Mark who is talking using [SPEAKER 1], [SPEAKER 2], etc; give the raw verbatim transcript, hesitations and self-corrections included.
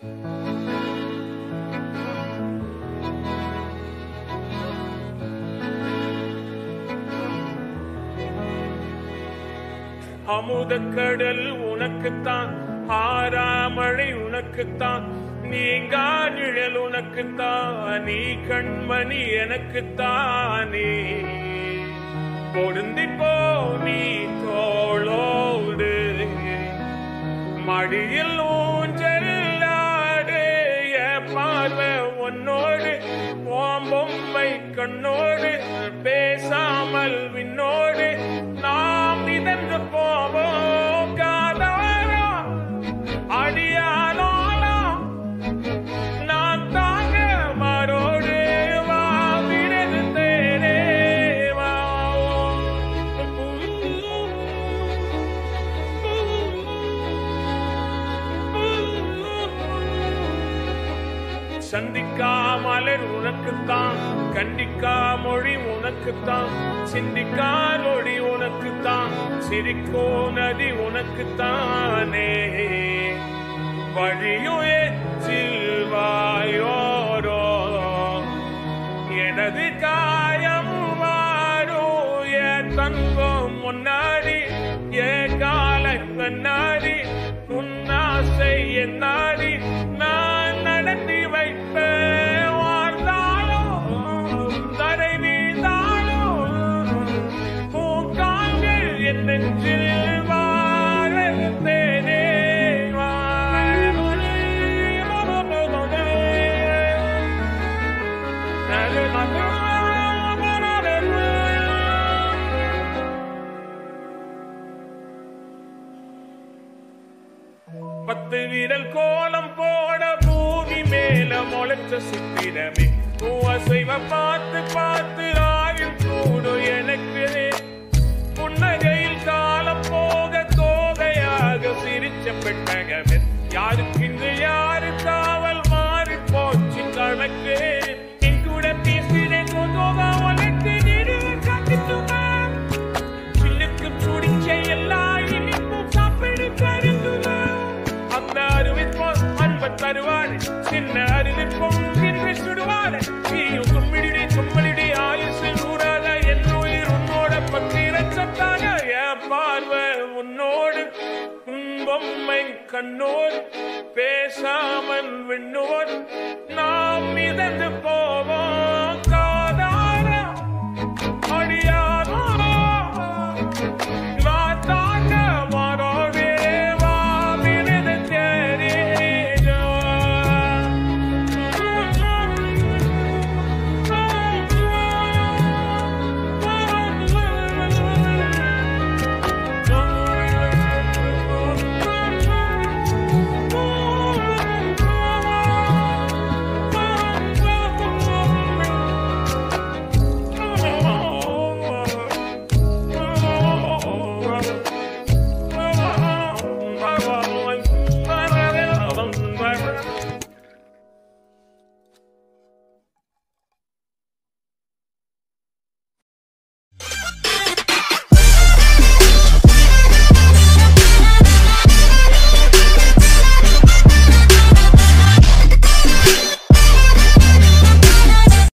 [SPEAKER 1] அமுதக்கடல் உனக்குத்தான், ஆறாமழை உனக்குத்தான், நீங்கா நிழல் உனக்குத்தான், நீ கண்மணி எனக்குத்தானே. பொருந்தி போ நீ தோளோடு, மடியில் ஊஞ்சலாடு, பார்வை உன்னோடு, ஓம்பொம்மை கண்ணோடு, பேசாமல் விண்ணோடு நாம் மிதந்து போவோம். காதாரா அடியாலோலா நான் தாங்க மாறோடு, வா விரது தேரே வா. சந்திக்கா மலர் உனக்குத்தான், கண்டிக்கா மொழி உனக்குத்தான், சிந்திக்கா நொடி உனக்குத்தான், சிரிக்கோ நதி உனக்குத்தானே. வழியும் எச்சில்வாயோரோ எனது காயம் மாறோ, என் தன்பம் முன்னாடி என் காலை கண்ணாடி, உன்னாசை என்னாடி நான் நடத்தி வைப்பேன். வாழ்ந்தாலும் தரை வீழ்ந்தாலும் உன் கால்கள் என் நெஞ்சில் வாழ்ந்தேனே. பத்து விரல் கோலம் போட பூமி மேல முளைச்ச சித்திரமே, அசைவ பார்த்து பார்த்து ஆயுள் கூடும் எனக்கு. புன்னகையில் காலம் போக தோகையாக சிரிச்ச பெட்டகமே, யாருக்கு இன்று யாரு காவல் மாறி போச்சு கணக்கு. என் கூட பேசுகிறேன் உனக்கு நீடு காட்டுமா, சில்லுக்கு பிடிச்ச எல்லா இனிப்பும் சாப்பிடு கருந்துமா. அந்த அறிவிப்போம் அன்ப தருவாரு, சின்ன அறிவிப்போம் இன்று சுடுவாரு. நீயும் கும்மிடி கும்மடி ஆயுசு நூறாக, என் உயிர் உன்னோட பத்திர சத்தாக. என் பார்வை உன்னோடு, உன் பொம்மை கண்ணோடு, பேசாமல் விண்ணோடு நாம் மிதந்து போ.